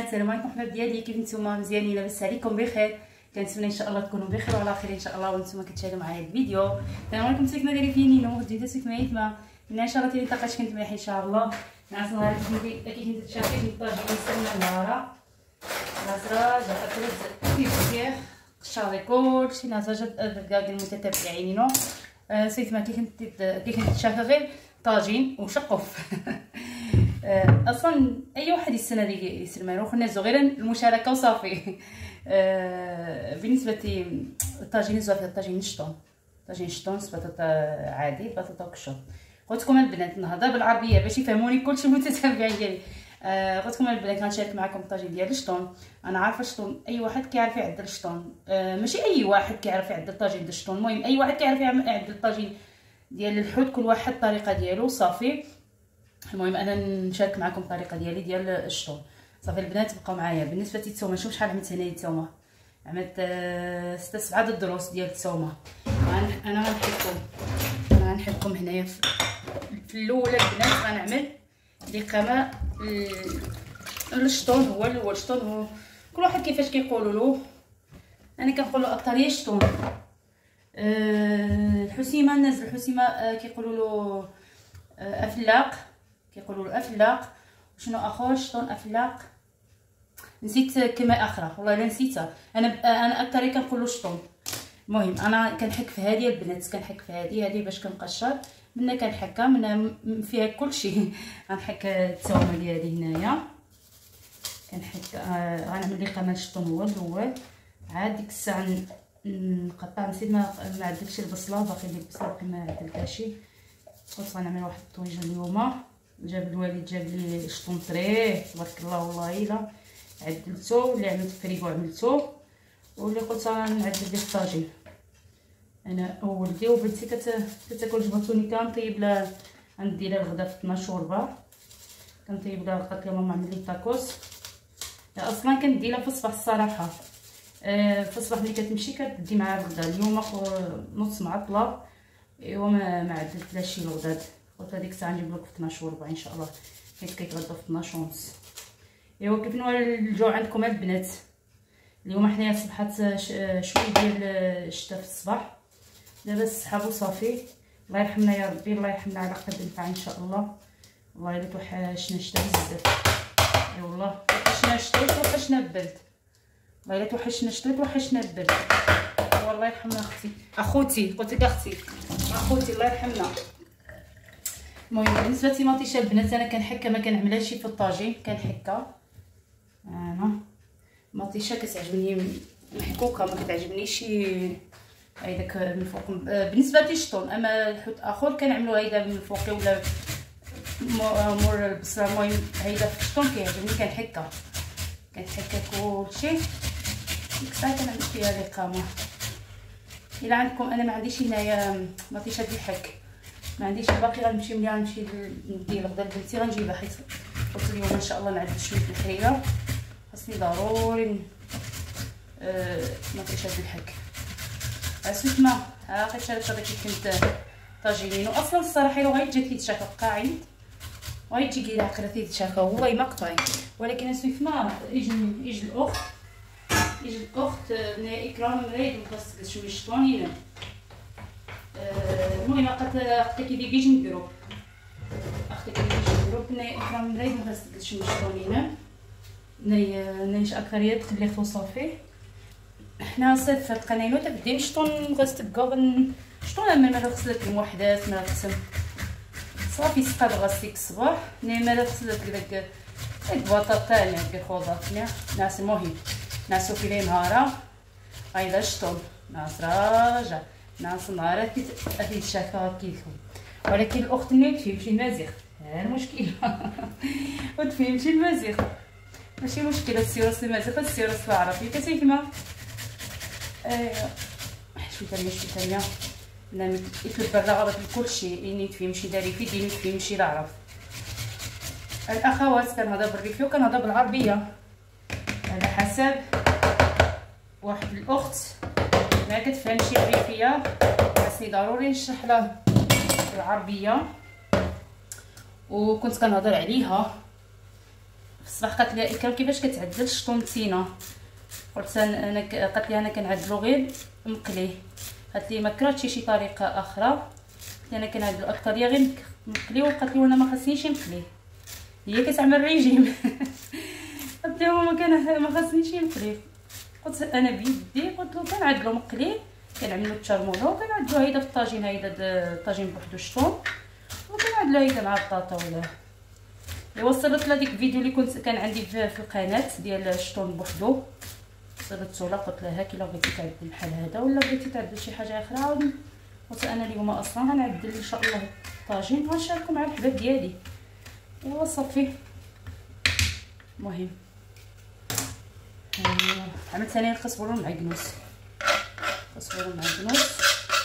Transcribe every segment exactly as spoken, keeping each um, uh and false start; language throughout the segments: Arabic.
البنات، السلام عليكم حباب ديالي، كيف نتوما؟ مزيانين؟ لاباس عليكم بخير؟ كنتمنى ان شاء الله تكونوا بخير وعلى خير ان شاء الله وانتم كتشاهدوا معايا الفيديو. السلام عليكم سيكما ديالي فينينو جديده سيكما يتما من ان شاء الله تيلي طاقاش كنت مليح ان شاء الله. ناس نهار كنت كيف تشافي في الطاجين نستنى النهار نازرا جا اكلت كيف قشاري كلشي نازرا جا كاع المتتبعين نو سيتما كيف كنت كيف تشافي غير طاجين وشقف. اصلا اي واحد يستنى لي يسلمانو خلينا نزو غير المشاركه وصافي. بالنسبه للطاجين زوافي الطاجين شطون طاجين شطون بطاطا عادي بطاطا وكشوط. قلت لكم البنات نهضر بالعربيه باش يفهموني كلشي المتتبعين ديالي. آه قلت لكم البنات غنشارك معكم الطاجين ديال الشطون. انا عارفه الشطون اي واحد كيعرف يعدل الشطون، آه ماشي اي واحد كيعرف يعدل الطاجين ديال الشطون، المهم اي واحد كيعرف يعدل الطاجين ديال الحوت، كل واحد الطريقه ديالو صافي. المهم انا نشارك معكم الطريقه ديالي ديال الشطون صافي. البنات بقاو معايا. بالنسبه للثومه شوف شحال عملت هنايا الثومه، عملت آه ستة سبعة د الدروس ديال الثومه. انا غنحكم انا غنحكم هنايا في الاولى البنات غنعمل الاقامه الشطون. هو الاول الشطون هو كل واحد كيفاش كيقولوا له، انا كنقول له اكثريه الشطون. أه الحسيمه الناس الحسيمه أه كيقولوا له أه افلاق، كيقولوا له افلاق. وشنو اخر الشطون افلاق، نسيت كلمه اخرى والله الا نسيتها. انا انا اكثر كنقول له الشطون. المهم انا كنحك في هذه البنات، كنحك في هذه هذه باش كنقشر منا كنحكها منا فيها كلشي. غنحك الثومه ديالي هنايا كنحك آه غنعمل لي قماش الشطون هو الاول. عاد ديك الساعه نقطع. نسيت ما ما عدلتش البصله، باقي لي البصله باقي ما عدلتهاش. قلت غنعمل واحد الطويجه اليوم. جاب الوالد جاب لي الشطون طريه تبارك الله والله الا عدلته، واللي عملت فريكو عملته، واللي قلت غنعدل به الطاجين. انا ولدي وبنتي كتاكل جبرتوني كنطيب لها، غندي لها الغدا في اثناش وربع كنطيب لها. قالت لي ماما عمل لي طاكوس. اصلا كندي لها في الصباح الصراحه، أه في الصباح ملي كتمشي كتدي معها الغدا. اليوم نص معطله ايوا ما ما عدلتلاش الغداد. قلت هذيك الساعه نجيب لكم في اثناش وربع ان شاء الله، حيت كيتغدى في اثناش ونص. ايوا كيف نوال الجوع عندكم البنات؟ اليوم حنايا صبحات شويه ديال الشتا في الصباح، دابا السحاب وصافي. الله يرحمنا يا ربي، الله يرحمنا على قد النفع ان شاء الله. والله الا توحشنا الشتا بزاف، اي والله توحشنا الشتا توحشنا البرد. والله الا توحشنا الشتا توحشنا البرد. والله يرحمنا اختي اخوتي قلت لك اختي اخوتي الله يرحمنا. المهم بالنسبه لطيماطيشه البنات انا كنحكها ما كنعملهاش في الطاجين، كنحكها انا مطيشه كتعجبني محكوكه، ما كتعجبنيش هيداك من فوق. بالنسبه للشطون اما الحوت اخر كنعملو هيدا من فوق ولا مور البصره. المهم هيدا في الشطون كيعجبني كنحكها كنحكها كلشي. ديك الساعه كنعمل فيها الاقامه. الا عندكم انا ما عنديش هنايا مطيشه ديال الحك، ما عنديش باقي. غنمشي ملي غنمشي ندي الغدا لبنتي غنجيبها، حيت قلت اليوم ان شاء الله نعدل شويه الحريره، خاصني ضروري أه مطيشه ديال الحك. اسمت ما ها غير شحال كيف كنت طاجينين. واصلا الصراحه لو غيجي كيتشافى قاعد وغيجي كيلا عقله تيتشافى والله ما قطعي. ولكن اسمت ما يجي يجي الاخت يجي الاخت بنا اكرام مريض وخاص شويه شطونينا. المهم اختي كي بيجي نديرو اختي كي بيجي نديرو بنا اكرام مريض وخاص شويه شطونينا. ني نيش اكثريه تخلي خو صافي. حنا صيف في القنينه تبدي شطون غتبقى شطون ما غسلت الوحدات ما غسل صافي سقاد غسيك الصباح ني ما غسلت داك البطاطا ني بخضار ني ناس. المهم ناسو في لي نهار هايدا شطون ناس راجع ناس نهار كي تشافى كيفو. ولكن الاخت اللي تفهمش المزيغ ها المشكل وتفهمش المزيغ ماشي مشكله. السيروس المزيغ السيروس العربي كتفهمها. ايوا شويه ثانيه شويه ثانيه انا يطلب الرغبه بكلشي اني تفهمشي داري في ديني تفهمشي لا عرف. الاخوات كنهضر بالريفي وكنهضر بالعربيه على حسب. واحد الاخت ما كتفهمش الريفيه خاصني ضروري نشرح لها العربيه، وكنت كنهضر عليها في الصباح قالت لي اكرام كيفاش كتعدل الشطون تينا، قلت انا قالت لي انا كنعدلو غير مقلي، قالت لي ما كرهتش شي طريقه اخرى، قلت لي انا كنعدلو اكثريه غير مقلي، وقالت لي وانا ما خاصنيش نقلي، هي كتعمل ريجيم قلت لها ما كان ما خاصنيش نقلي، قلت انا بيدي قلت له كنعدلو مقلي، كنعملو التشرموله وكنعدلو هيدا في الطاجين، هيدا الطاجين بوحدو الشطون، وكنعدلو هيدا مع البطاطا. ولا ايوا وصلت لها ديك الفيديو اللي كنت كان عندي في, في القناه ديال الشطون بوحدو، وصلت لها قلت لها كي بغيتي تعدل بحال هذا ولا بغيتي تعدل شي حاجه اخرى، قلت انا اليوم اصلا غنعدل ان شاء الله الطاجين وغنشاركو مع الحباب ديالي. ايوا صافي. المهم عملت ثاني القزبر والمعكنوس، القزبر والمعكنوس،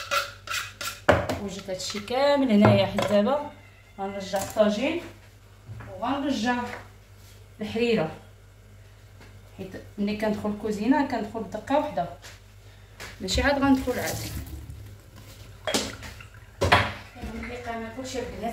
وجدت هادشي كامل هنايا. حيت دابا غنرجع الطاجين وغنرجع الحريره، حيت ملي كندخل الكوزينه كندخل بدقه وحده، ماشي عاد غندخل عاد. ملي قام كلشي البنات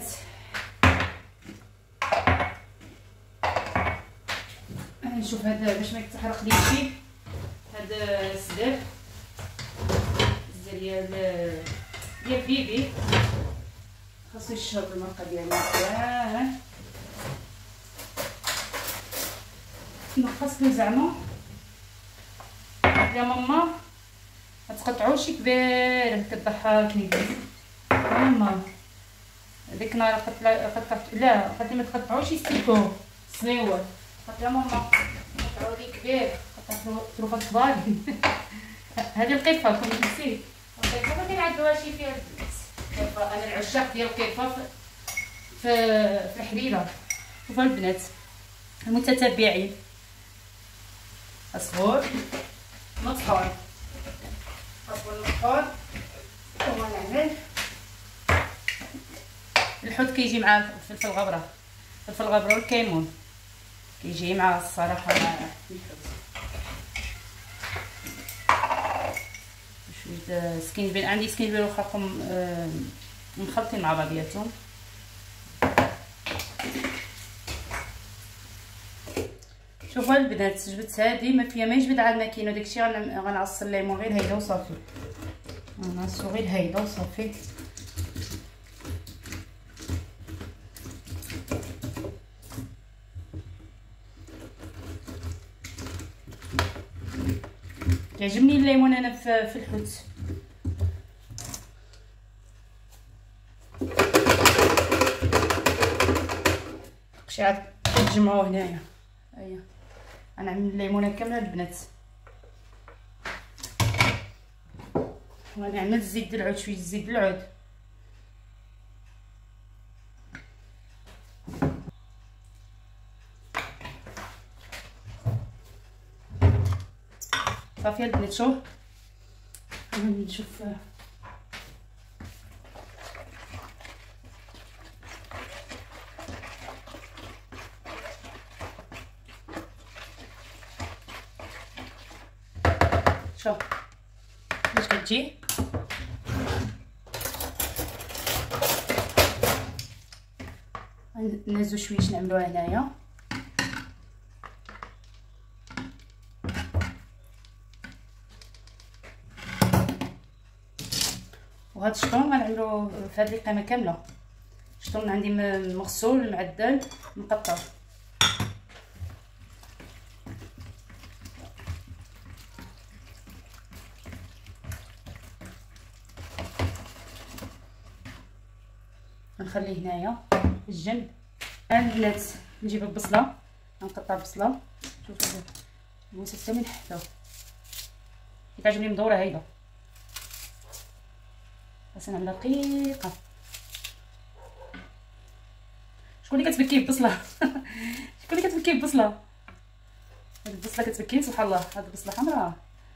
نشوف هذا باش ما يتحرق لي شي، هذا السدر السدر ديال ديال بيبي خاصو يشرب المرقه ديالو مزيان، نقص له زعما يا ماما ما تقطعوش كبير كضحكني ماما. ديك النهار قطعت لا قالت لي ما تقطعوش يستيكو صغيور، قلت لها ماما قطعوا لي كبير، قطعت له طروفه كبار هذه القرفه كنت نسيت القرفه ما كنعدلوهاش فيها القرفه، انا العشاق ديال القرفه في في الحريره. شوفوا البنات المتتبعين، اصفر مطحون اصفر مطحون، ونعمل الحوت كيجي مع الفلفل الغبره، الفلفل الغبره والكيمون كيجي مع الصراحه مع الحوت، شويه سكينجبير، عندي سكينجبير وخاكم مخلطين مع بعضياتهم. شوفوا البنات جبت هذه ما فيها ما يجبد عاد ما كاين، وداكشي غنعصر الليمون غير هيدا وصافي، غنعصرو غير هيدا وصافي. يعجبني الليمون انا في, في الحوت. داكشي عاد تجمعوه هنايا. هيا غنعمل الليمونه كامله البنات، وغنعمل الزيت د العود، شويه الزيت د العود، صافي البنات. شوف نشوف شوف باش كتجي نهزو شويه باش نعملوها هنايا. وهاد الشطون غنعملو في هاد القيمه كامله، الشطون عندي مغسول معدل مقطع. غنخليه هنايا في الجنب. البنات نجيب البصله غنقطع البصله، شوفوا الموسى حتى من حدا كتعجبني مدوره هيدا، بس نعملها دقيقه. شكون اللي كتبكي ببصله شكون اللي كتبكي ببصله؟ هاد البصله كتبكي سبحان الله، هاد البصله حمراء.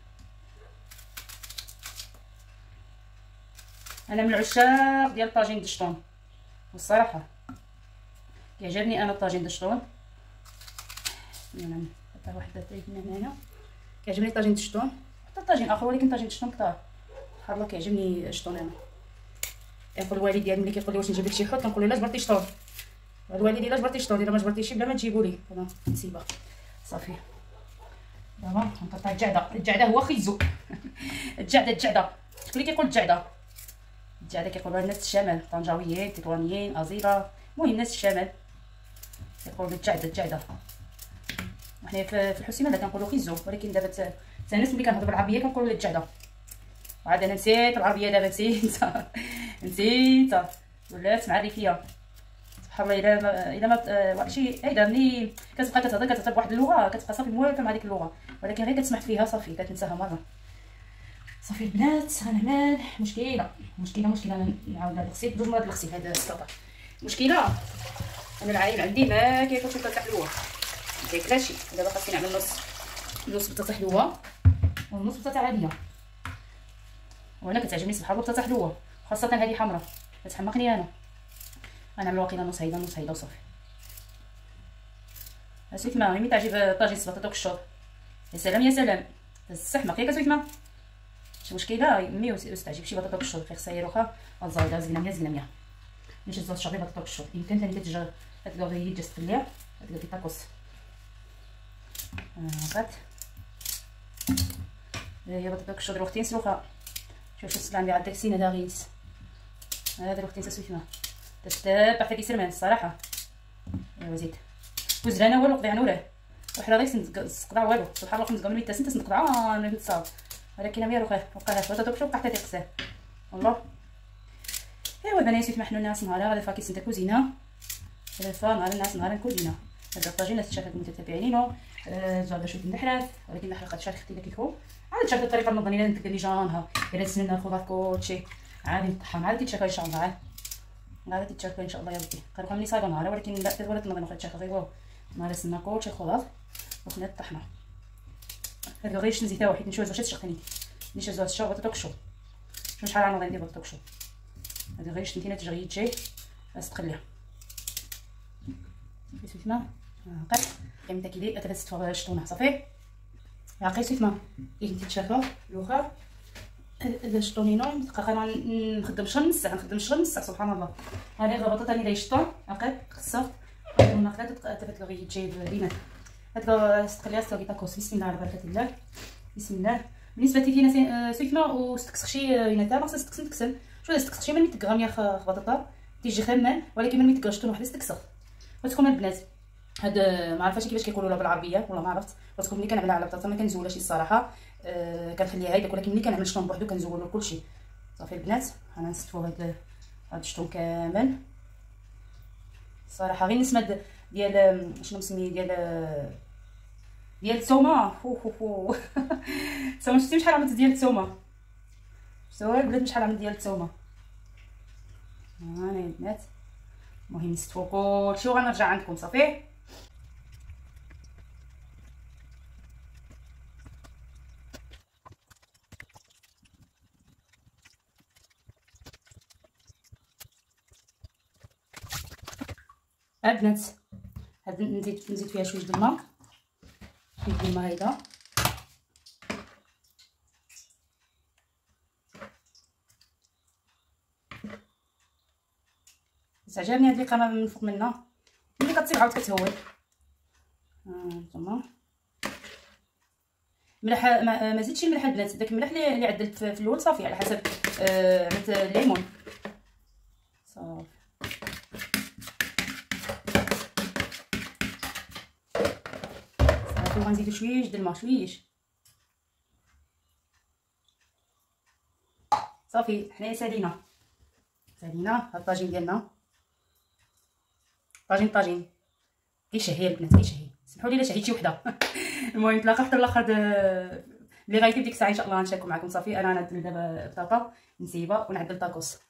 انا من العشاق ديال طاجين الشطون، والصراحه كيعجبني انا طاجين الشطون. نعم حتى وحده تايبنا هنايا كيعجبني طاجين الشطون، حتى طاجين اخر ولكن طاجين الشطون كثار. سبحان الله كيعجبني الشطون. انا يقول الوالد ديالي ملي كيقول لي واش نجيب لك شي حوت كنقول له لا جبرتي شطون، الوالد الا جبرتي شطور، الا ما جبرتيش بلا ما تجيبوا لي انا نسيبها صافي. دابا نقطع الجعده. الجعده هو خيزو الجعده الجعده شكون اللي كيقول الجعده؟ الجعده كيقولوها الناس الشمال، طنجاويين، تطوانيين، ازيره، المهم الناس الشمال كيقولوا الجعده الجعده. وحنا في الحسيمه لا كنقولوا خيزو، ولكن دابا حتى الناس ملي كنهضروا بالعربيه كنقولوا الجعده. وعاد انا نسيت العربيه دابا، نسيت نسيت ولات مع الريفيه سبحان الله. الا ما الا ما شي هيدا ملي كتبقى كتهضر كتهضر بواحد اللغه كتبقى صافي موالفه مع ديك اللغه، ولكن غير كتسمح فيها صافي كتنساها مره. صافي البنات انا مال مشكله مشكله مشكله نعاود هاد الغسيل بجوج مرات الغسيل هذا السلطه. المشكله انا العايل عندي ما كياكلش بطاطا حلوه، ما كياكلهاش. دابا خاصني نعمل نص نص بطاطا حلوه ونص بطاطا عاديه. وانا كتعجبني سبحان الله بطاطا حلوه، خاصه هذه حمراء كتحمقني انا. غنعمل واقيلا نص هيدا نص هيدا وصافي. اسويت ما ملي تعجب طاجين السلطه دوك الشوط، يا سلام يا سلام السحمق ياك اسويت ما شي مشكله مي واستعجب شي بطاطا بالشوط خير ساير واخا الزايده زينه مية زينه مية. ملي تزوج شعبي بطاطا بالشوط يمكن ثاني تتجا تلقاو غير جست في الليل تلقاو تاكوس هاكات. هي بطاطا بالشوط وقتين سلوخه. شوف السلعه عندي عاد داكسين هذا غيس هذا وقتين تسويت ما تتبع حتى كيسير مان الصراحه. ايوا زيد وزرانه والو قضي عنوره وحنا غير نقطع والو سبحان الله. خمس قبل ميت سنت نقطع انا نتصاوب، ولكن ميرو خير وقالها شويه دوك شوف حتى تيقساه والله. ايوا البنات سيت محنو الناس نهار غادي فاكيس نتا كوزينه ثلاثه نهار الناس نهار كوزينه. هاد الطاجين تشافت متتابعينه زاد شويه النحرات، ولكن النحرات قد شارك اختي كيفو عاد تشافت الطريقه المضنيه اللي ندير جانها الا سننا الخضار كلشي عادي نطحن عاد تيتشافى ان شاء الله. عاد غادي تتشافى ان شاء الله يا ربي. قالوا ملي صايبه نهار ولكن لا تولات نظن واخا تشافى غير واو نهار سنا كلشي خضار وخنا الطحنه. هاد غير شنو زيتها واحد نشوز واش تشقني نيش زوات الشوب بطاطا كشو شنو شحال انا غندير بطاطا كشو. هاد غير شنتينا تجري تجي استقليها صافي سيتما هاكا كيما كيدير اتفاست فوا شطونه صافي عقيت سيتما كي تتشافى الاخر هذا شطونينو دقيقه انا نخدم شغل نص ساعه نخدم شغل نص ساعه سبحان الله. هذه البطاطا ثاني داير شطون عقيت خصها وناخذها اتفات غير تجي ديما هاد استقليها ستوكي تاكوس. بسم الله على بركه الله بسم الله. بالنسبه لي سيتما واستكسخشي ينتا ما خصها تكسن تكسن شو استكسخشي ملي تكغاميا خبطاطا تيجي خمان، ولكن ملي تكغ شطون واحد استكسخ. وتكون البنات هاد ما عرفتش كيفاش كيقولوا لها بالعربيه ولا ما عرفت. وتكون ملي كنعملها على بطاطا ما كنزولهاش الصراحه أه كنخليها هيداك، ولكن ملي كنعمل شطون بوحدو كنزولو كلشي صافي البنات. انا نستفو هاد هاد الشطون كامل الصراحه. غير نسمه ديال شنو مسمي ديال ديال الثومه فو فو فو الثومه شفتي شحال عملت ديال الثومه شفتوها البنات شحال عملت ديال الثومه. هاني البنات المهم نستفو كلشي وغنرجع عندكم صافي. البنات هاد نزيد نزيد فيها شويه د الماء شويه د الماء هيدا عجبني هاد القامه من فوق منها ملي كتصيب عاود كتهول. ها انتما ملح ما, ما زيدش الملح البنات داك الملح اللي عدلت في الاول صافي على حسب آه عملت الليمون صافي. صافي غنزيدو شويه د الماء شويش صافي. حنايا سالينا سالينا هاد الطاجين ديالنا طاجين طاجين كيشهي البنات كيشهي. سمحوا لي الا شهيت شي وحده المهم نتلاقاو حتى الاخر اللي غايتي بديك الساعه ان شاء الله غنشاركو معكم صافي. انا غندير دابا بطاطا نسيبها ونعدل طاكوس